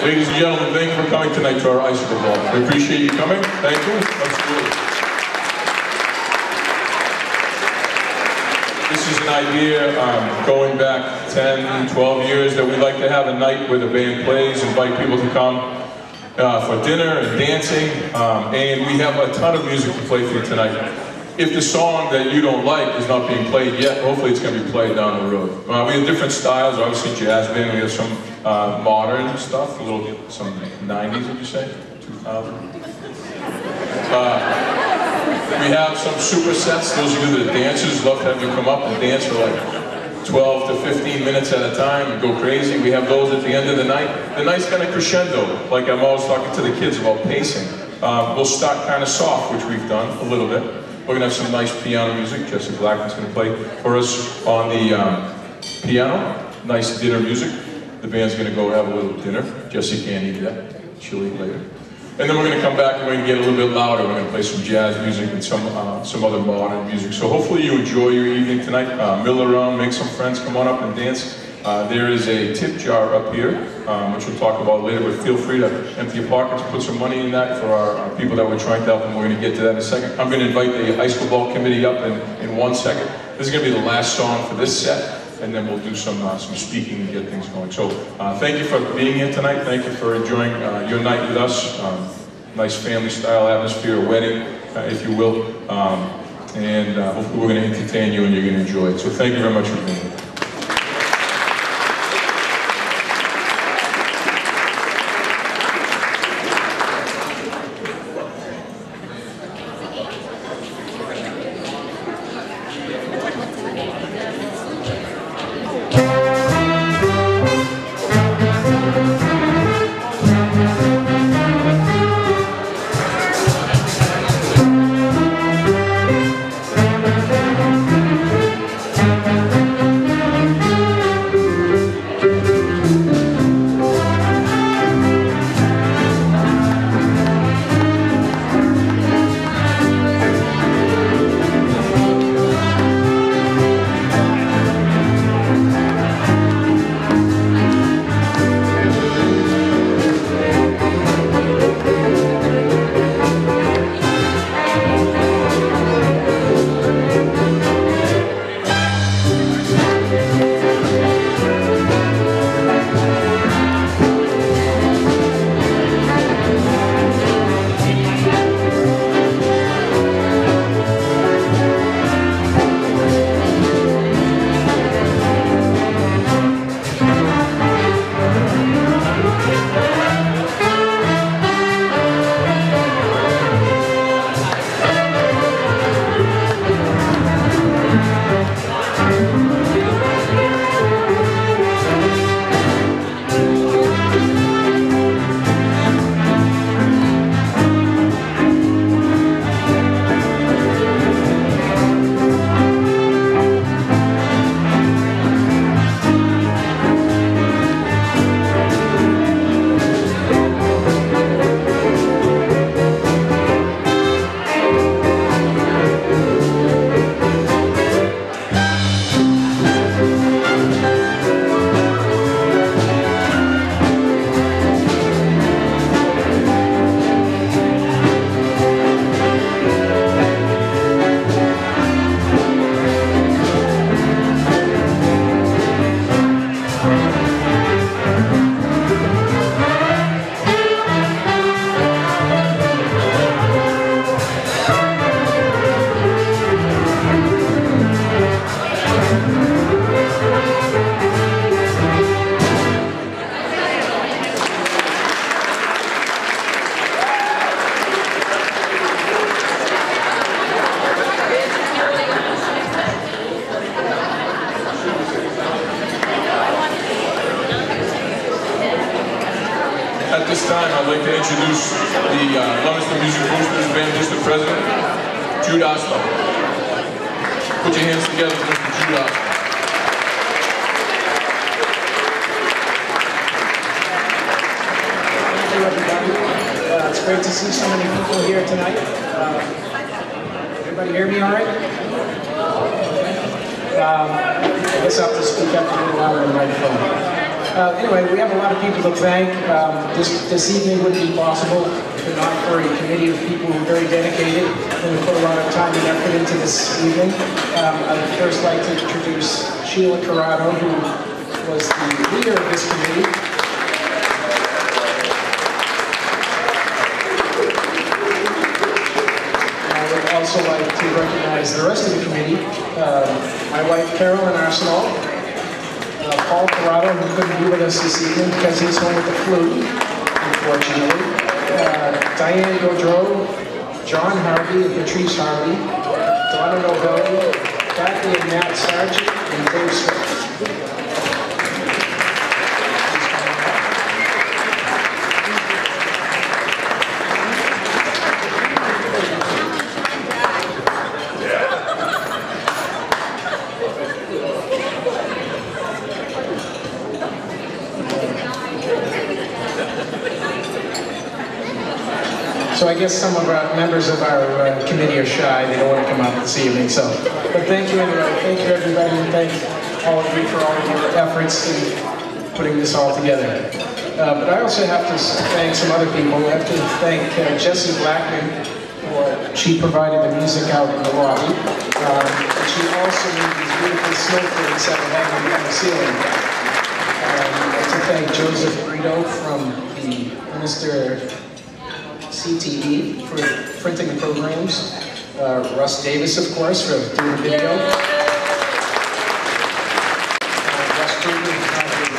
Ladies and gentlemen, thank you for coming tonight to our Icicle Ball. We appreciate you coming. Thank you. Absolutely. This is an idea going back 10, 12 years that we'd like to have a night where the band plays, invite people to come for dinner and dancing, and we have a ton of music to play for you tonight. If the song that you don't like is not being played yet, hopefully it's going to be played down the road. We have different styles, obviously jazz band, we have some modern stuff, some 90s, would you say? 2000? We have some supersets. Those of you that are dancers, love to have you come up and dance for like 12 to 15 minutes at a time and go crazy. We have those at the end of the night. The night's kind of crescendo, like I'm always talking to the kids about pacing. We'll start kind of soft, which we've done a little bit. We're going to have some nice piano music. Jesse Blackman's going to play for us on the piano. Nice dinner music. The band's going to go have a little dinner. Jesse can't eat that. She'll eat later. And then we're going to come back and we're going to get a little bit louder. We're going to play some jazz music and some other modern music. So hopefully you enjoy your evening tonight. Mill around, make some friends, come on up and dance. There is a tip jar up here, which we'll talk about later, but feel free to empty your pockets, put some money in that for our people that we're trying to help, and we're going to get to that in a second. I'm going to invite the Icicle Ball Committee up in 1 second. This is going to be the last song for this set, and then we'll do some speaking and get things going. So thank you for being here tonight. Thank you for enjoying your night with us. Nice family-style atmosphere, a wedding, if you will. And hopefully we're going to entertain you and you're going to enjoy it. So thank you very much for being here. At this time, I'd like to introduce the Leominster Music Boosters Band District President, Jude Osler. Put your hands together for Mr. Jude Osler. Thank you, everybody. It's great to see so many people here tonight. Everybody hear me all right? I guess I'll have to speak up a little louder in the microphone. Anyway, we have a lot of people to thank. This evening wouldn't be possible if not for a committee of people who are very dedicated and who put a lot of time and effort into this evening. I'd first like to introduce Sheila Corrado, who was the leader of this committee. I would also like to recognize the rest of the committee. My wife, Carolyn Arsenal, Paul Corrado, who couldn't be with us this evening because he's home with the flu, unfortunately. Diane Gaudreau, John Harvey and Patrice Harvey, Donna Novelli, Kathy and Matt Sargent, and Dave Smith. So I guess some of our members of our committee are shy. They don't want to come out this evening. But thank you anyway. Thank you everybody, and thank all of you for all of your efforts in putting this all together. But I also have to thank some other people. I have to thank Jessie Blackman, she provided the music out in the lobby. And she also made these beautiful snowflakes that are hanging on the ceiling. I'd like to thank Joseph Brito from the Minister CTE for printing the programs. Russ Davis, of course, for doing the video. Russ Kruger, who's not here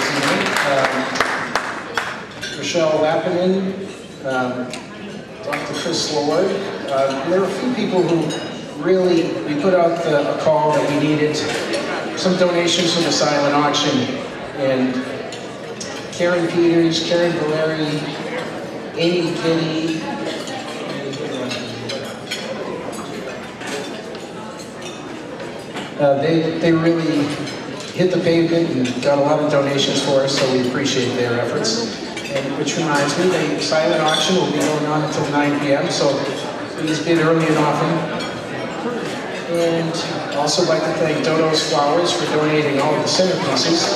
this evening. Michelle Lappinen, Dr. Chris Lord. There were a few people who really, we put out a call that we needed some donations for the silent auction. And Karen Peters, Karen Valeri, Amy Kinney, they really hit the pavement and got a lot of donations for us, so we appreciate their efforts. And which reminds me, the silent auction will be going on until 9 p.m., so please bid early and often. And I'd also like to thank Dodo's Flowers for donating all of the centerpieces.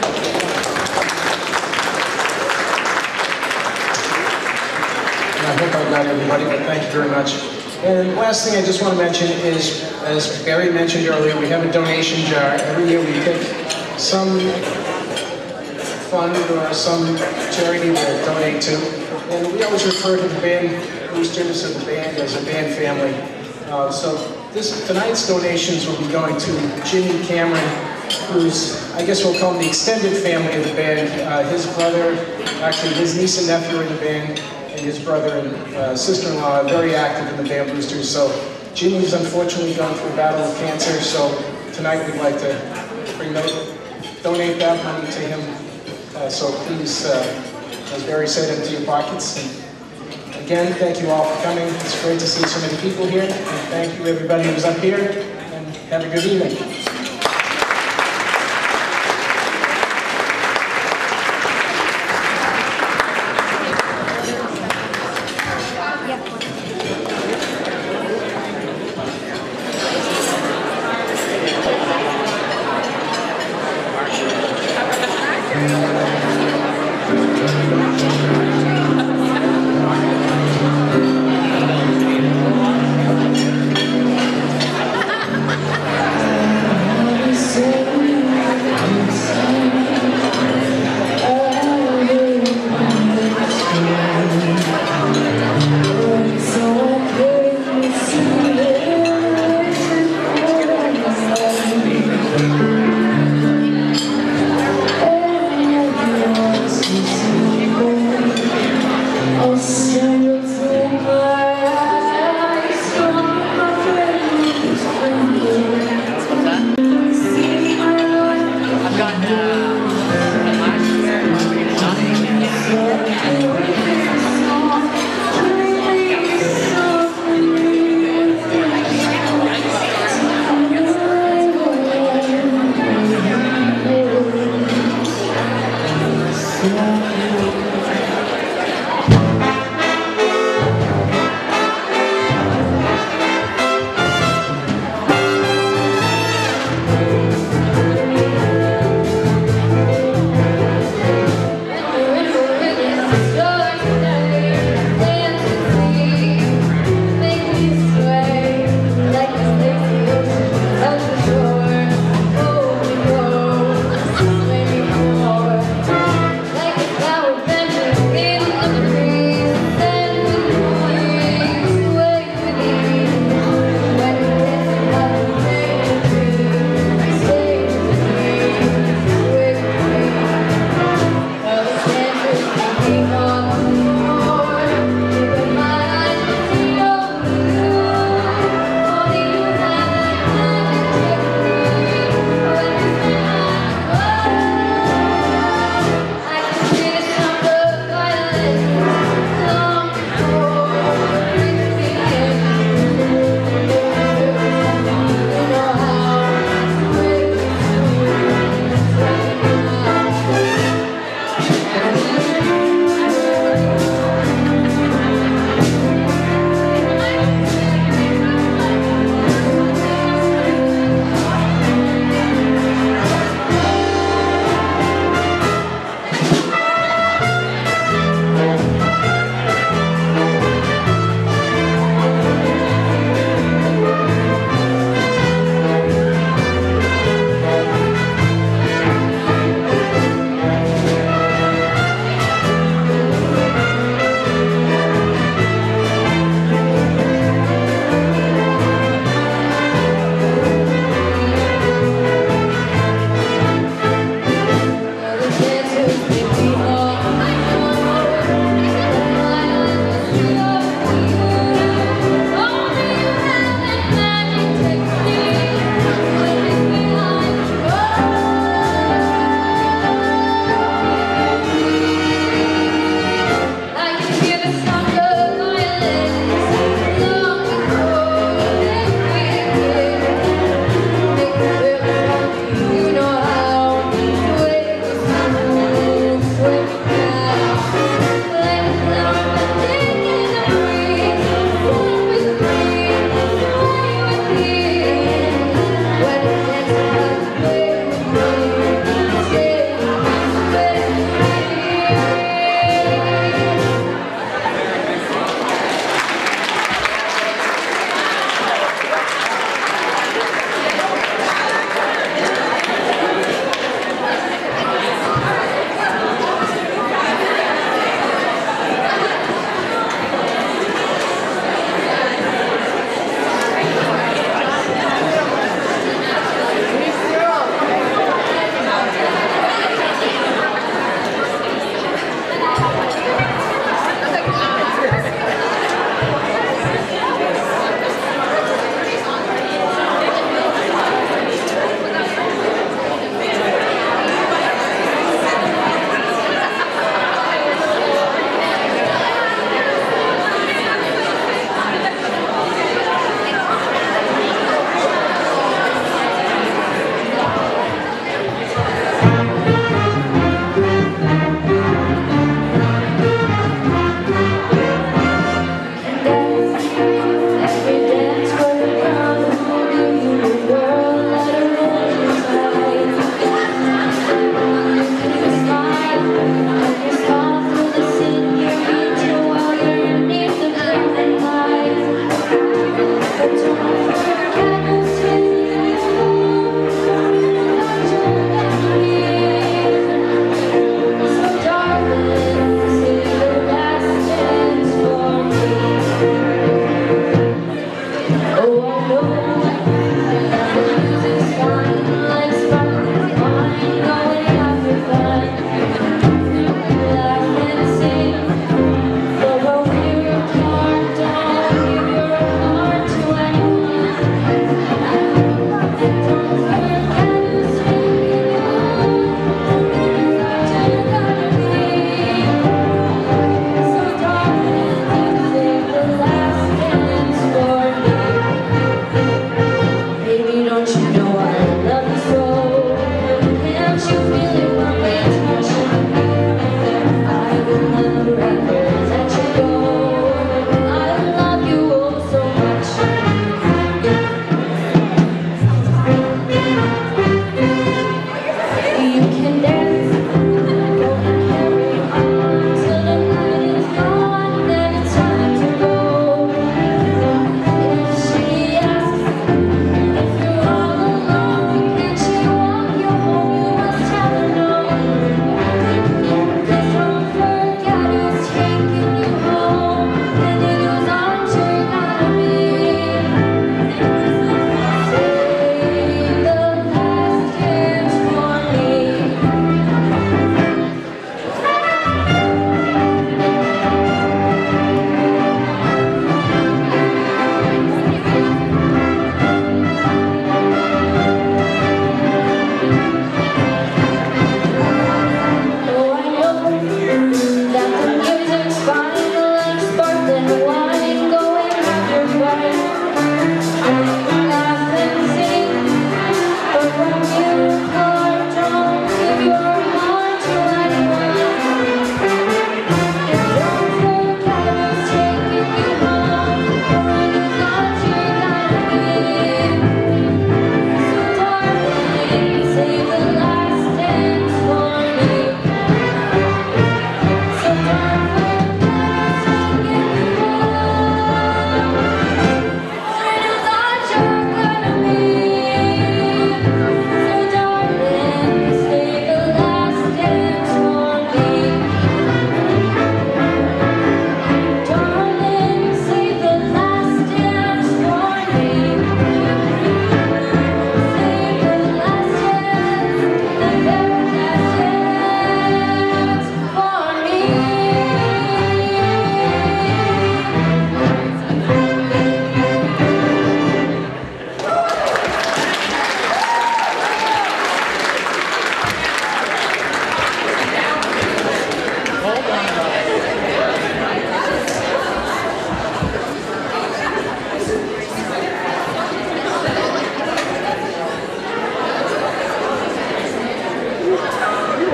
I hope I got everybody, but thank you very much. And last thing I just want to mention is, as Barry mentioned earlier, we have a donation jar. Every year we pick some fund or some charity to donate to. And we always refer to the band boosters or the band as a band family. So tonight's donations will be going to Jimmy Cameron, who's, I guess we'll call him the extended family of the band. His brother, actually his niece and nephew are in the band, and his brother and sister-in-law are very active in the Band Boosters. So Jimmy's unfortunately gone through a battle with cancer, so tonight we'd like to donate that money to him. So please, as Barry said, empty your pockets. And again, thank you all for coming. It's great to see so many people here. And thank you everybody who's up here, and have a good evening.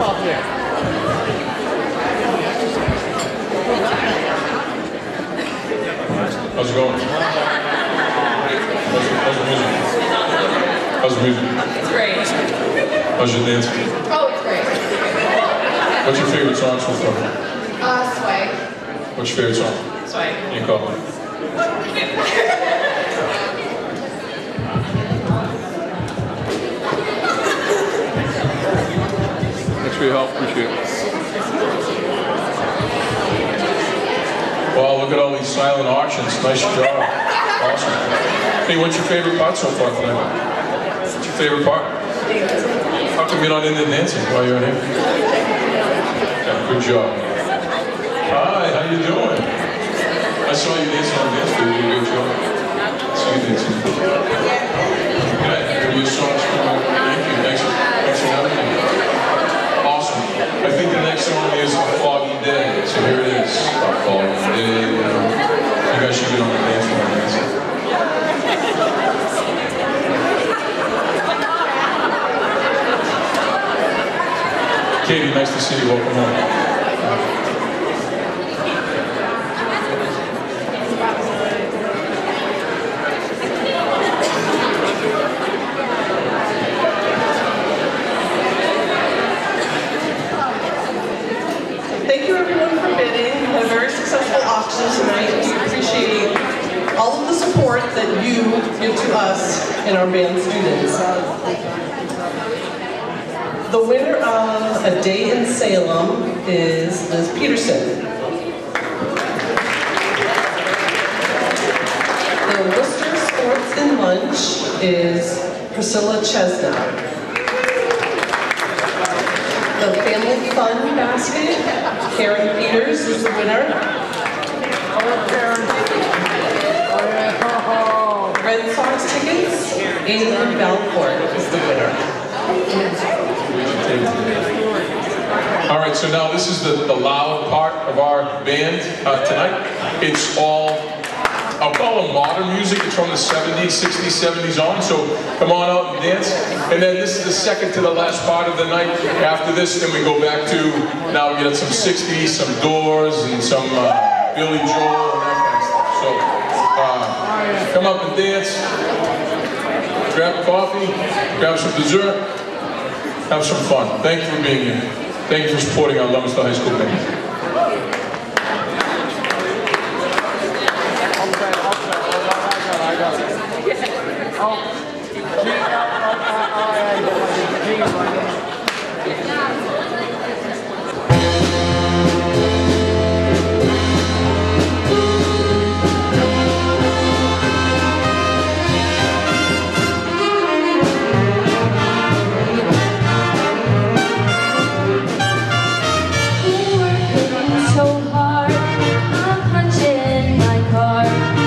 How's it going? How's the music? How's the music? It's great. How's your dance? Oh, it's great. What's your favorite song so far? Sway. What's your favorite song? Sway. You call it. Thanks for your help. Appreciate it. Wow, look at all these silent auctions. Nice job. Awesome. Hey, what's your favorite part so far tonight? What's your favorite part? How come you're not into dancing while you're in here? Yeah, good job. Hi, how you doing? I saw you dancing on dance floor. You did a good job. See you dancing. Yeah, your song's coming. Thank you. Thanks for having me. Awesome. I think the next song is A Foggy Day. So here it is. A Foggy Day. You guys should get on the dance floor and dance. Katie, nice to see you. Welcome home. Thank you everyone for bidding. We had a very successful auction tonight. We appreciate all of the support that you give to us and our band students. The winner of A Day in Salem is Liz Peterson. The Worcester Sports and Lunch is Priscilla Chesnow. The Family Fun Basket, Karen Peters is the winner. Red Sox tickets, Ainsley Balfour is the winner. All right, so now this is the loud part of our band tonight. It's all, I'll call it modern music. It's from the 70s, 60s, 70s on, so come on out and dance. And then this is the second to the last part of the night. After this, then we go back to, now we get some 60s, some Doors, and some Billy Joel, and that kind of stuff. So, come up and dance, grab a coffee, grab some dessert, have some fun. Thank you for being here. Thank you for supporting our Leominster High School band.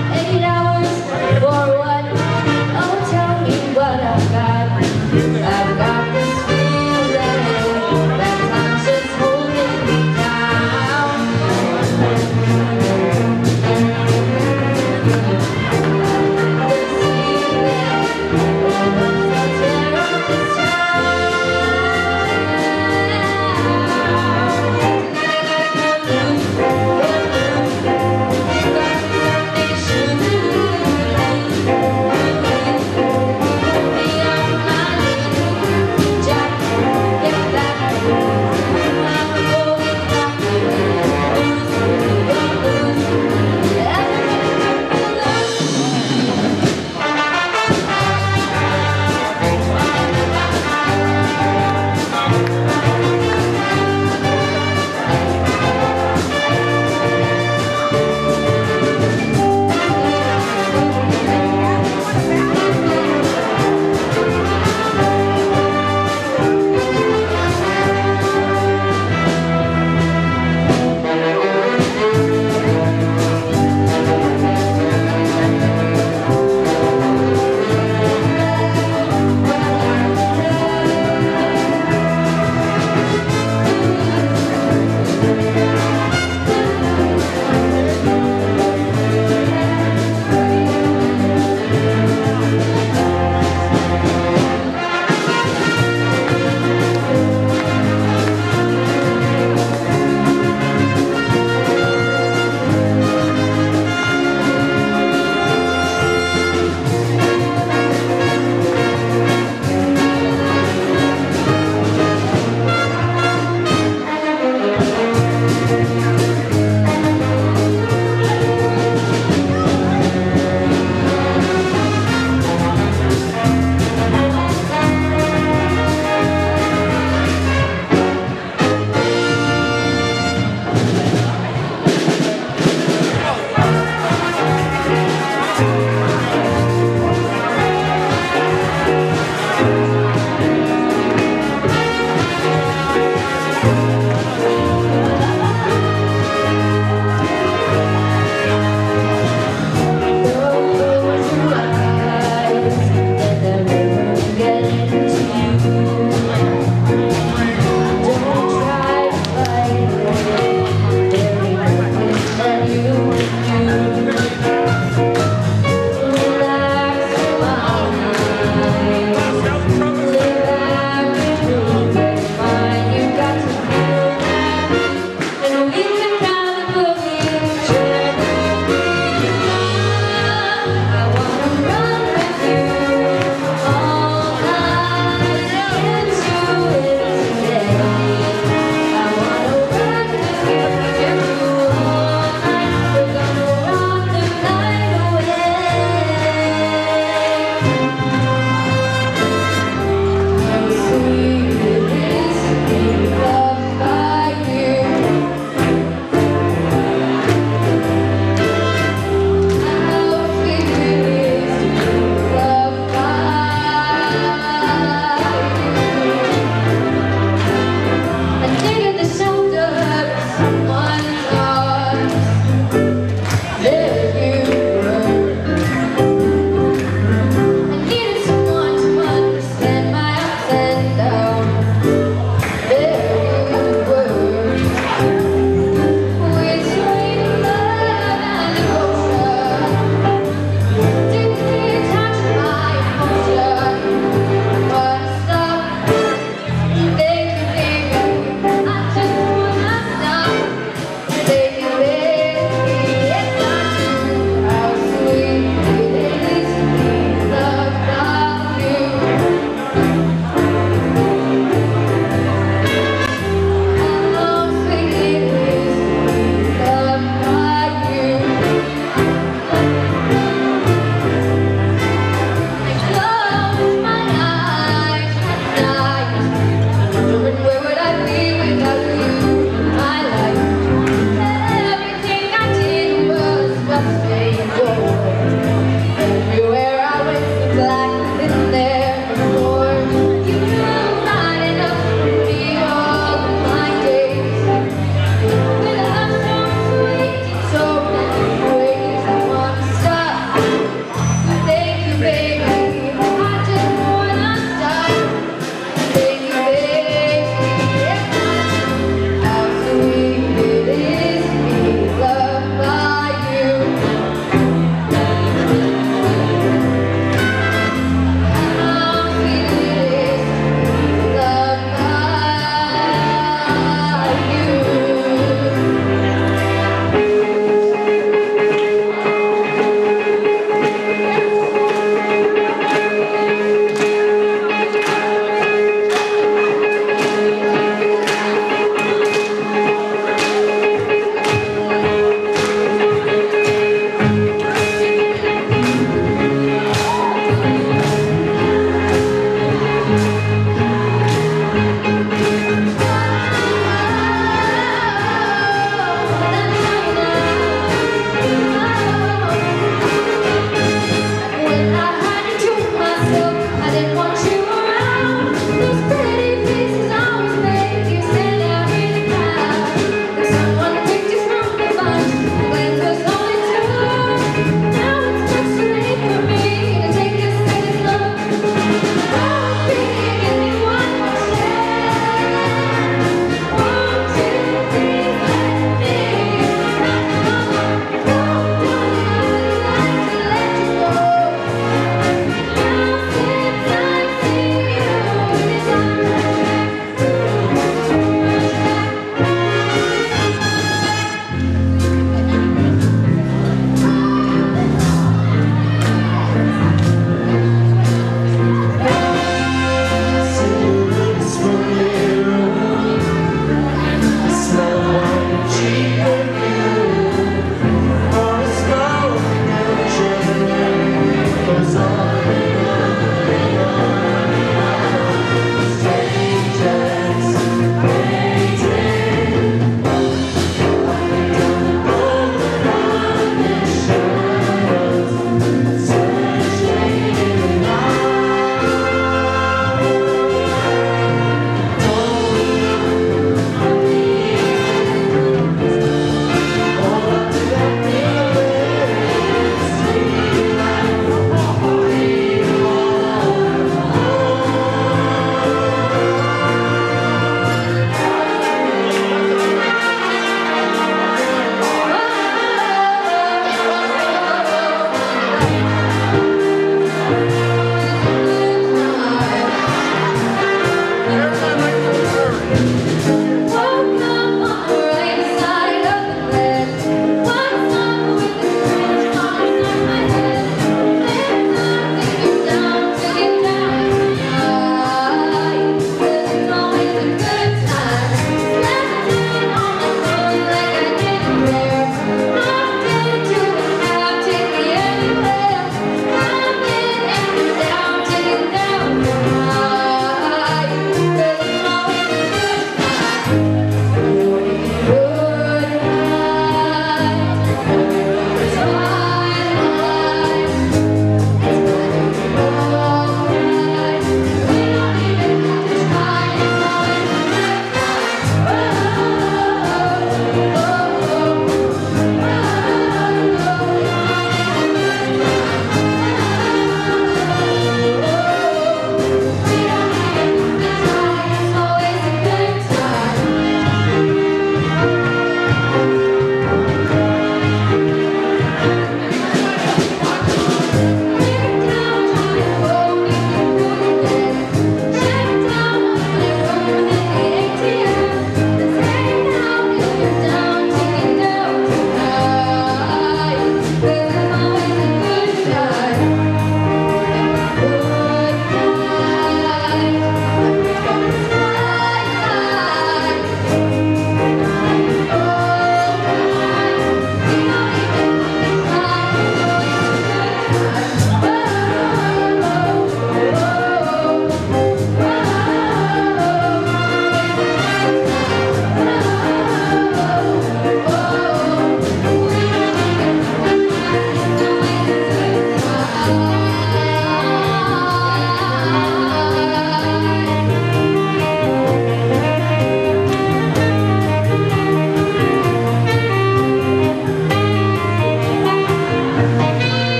For what? Oh, tell me what I've got.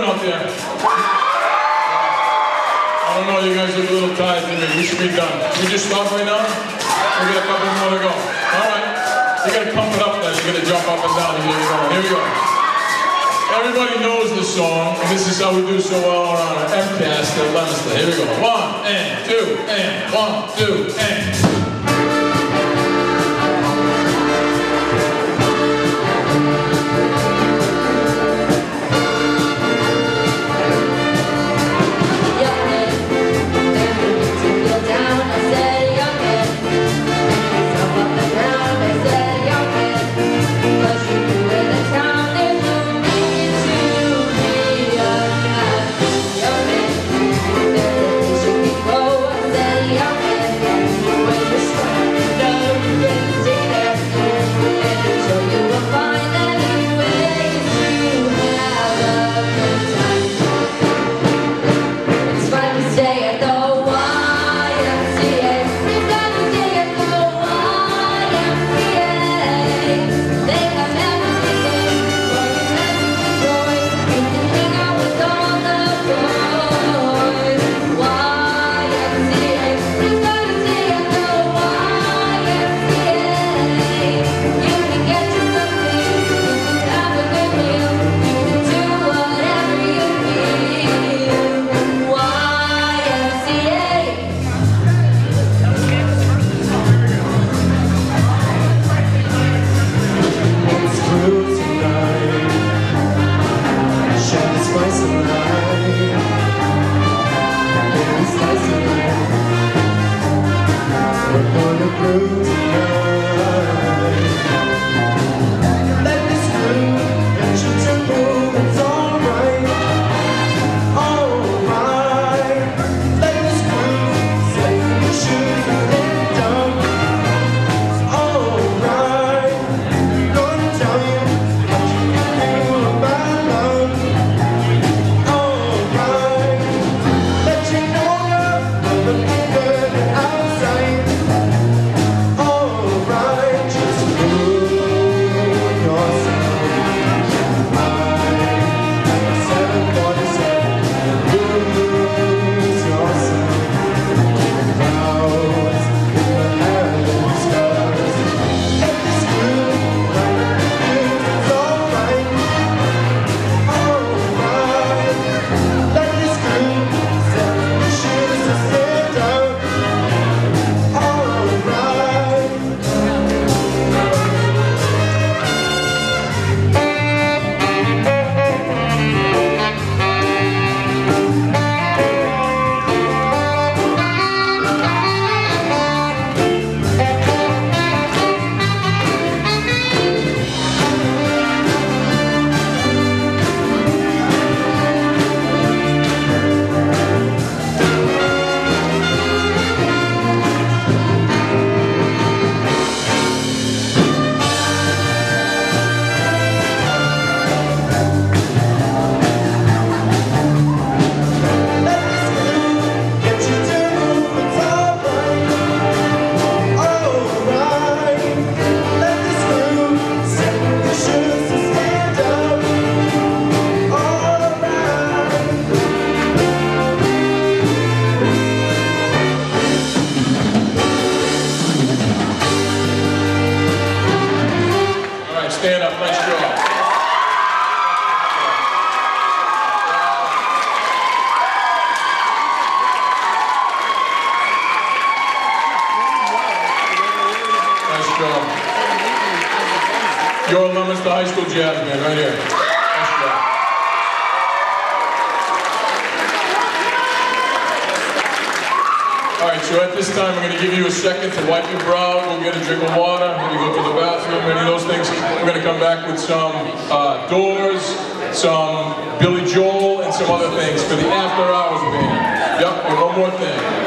out there? I don't know, you guys look a little tired to me. We should be done. Can we just stop right now? We got a couple more to go. All right. You gotta pump it up now. You gotta jump up and down to get it going. Here we go. Everybody knows this song, and this is how we do so well around our MCAST at Leominster. Here we go. 1 and 2 and 1, 2 and. Stand up, nice job. Nice job. You're a Leominster High School jazz band right here. Nice job. All right, so at this time, I'm going to give you a second to wipe your brow, go get a drink of water, maybe go to the bathroom, any of those things. We're going to come back with some Doors, some Billy Joel, and some other things for the After Hours band. Yep, and one more thing.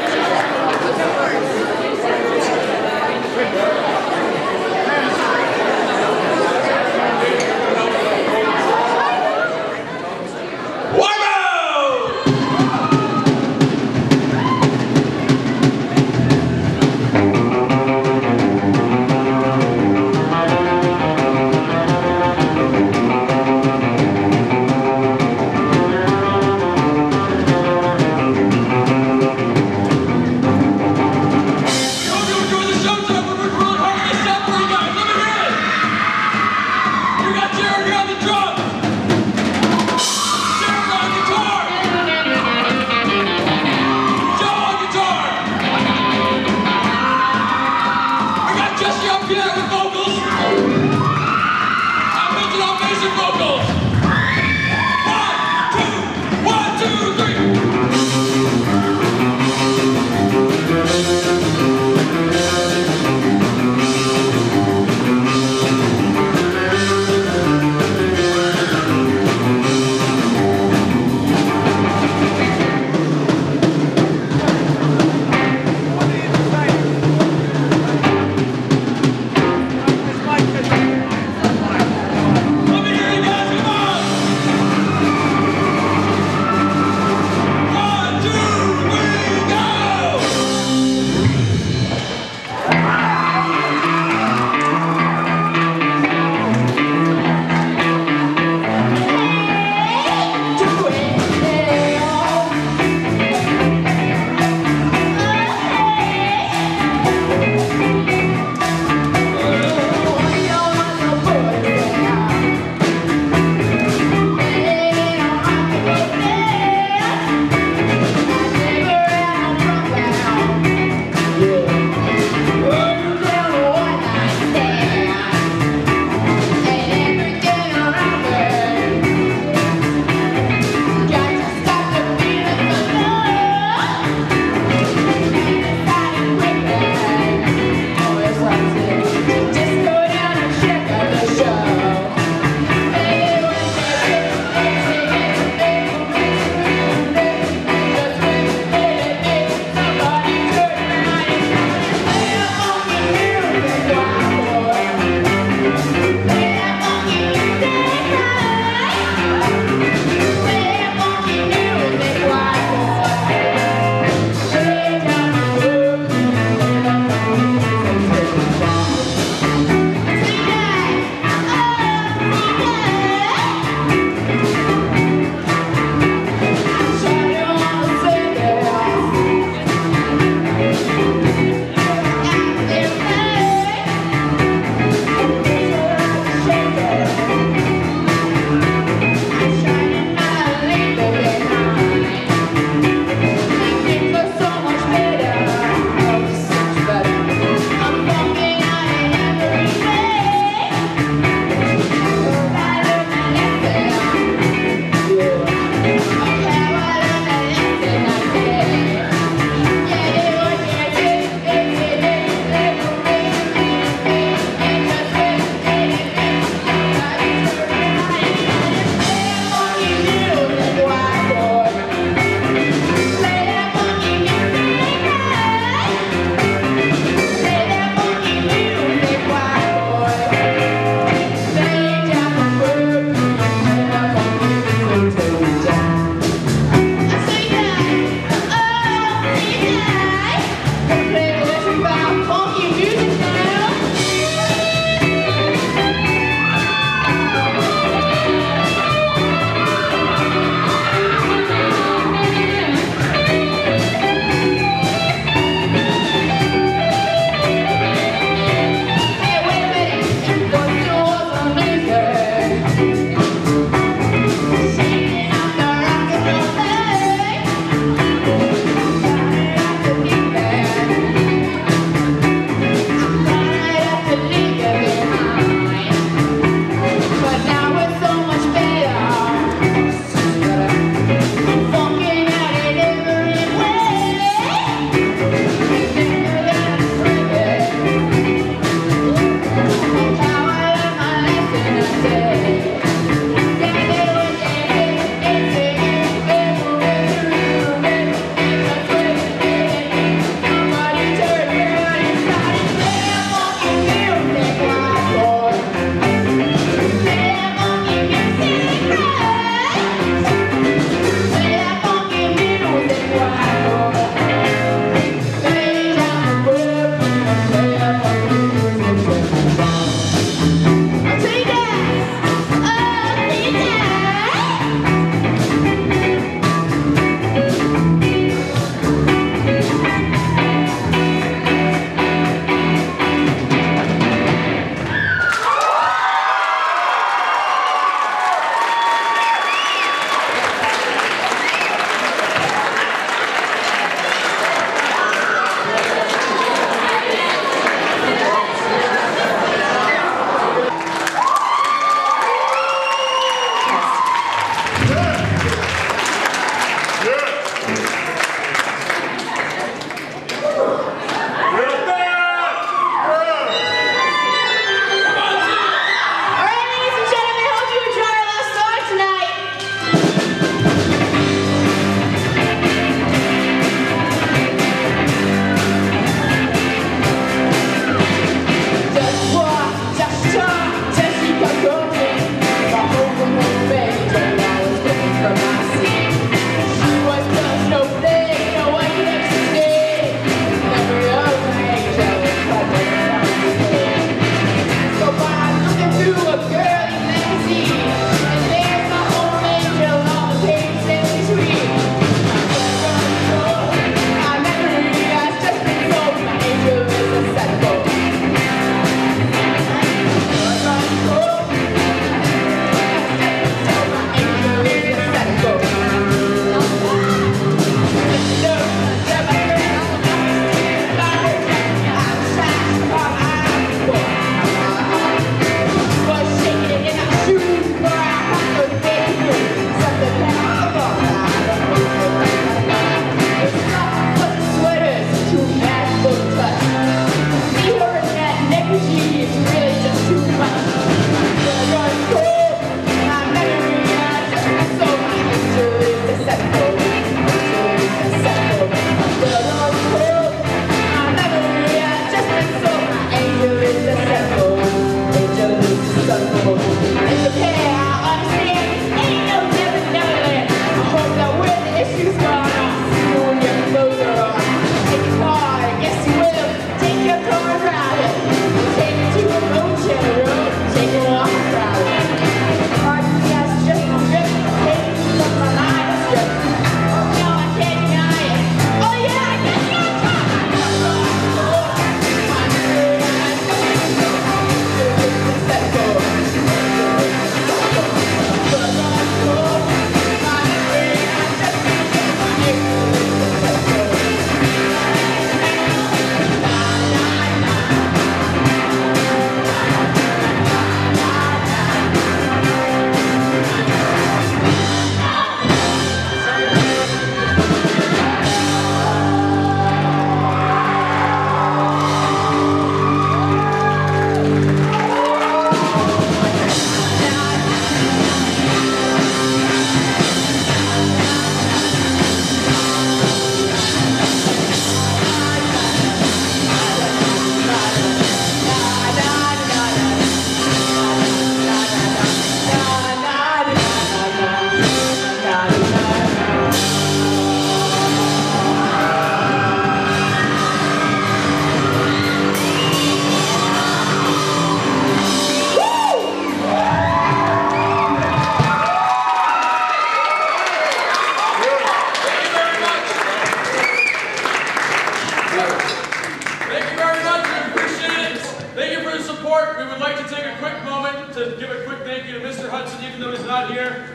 Hudson, even though he's not here.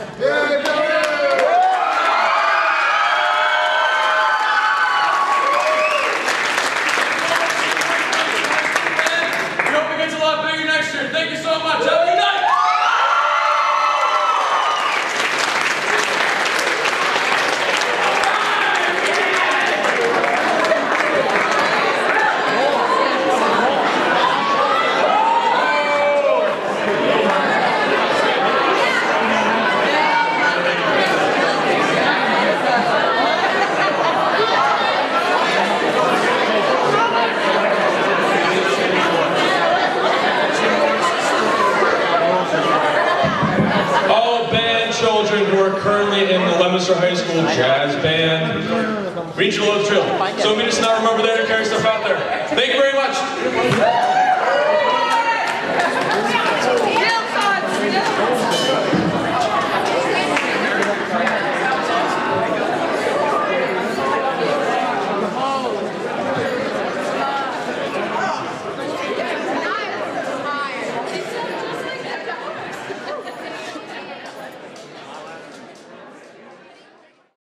We hope it gets a lot bigger next year. Thank you so much. Have a good night. Who are currently in the Leominster High School Jazz Band Regional Oath Drill. So meet us in our room over there to carry stuff out there. Thank you very much.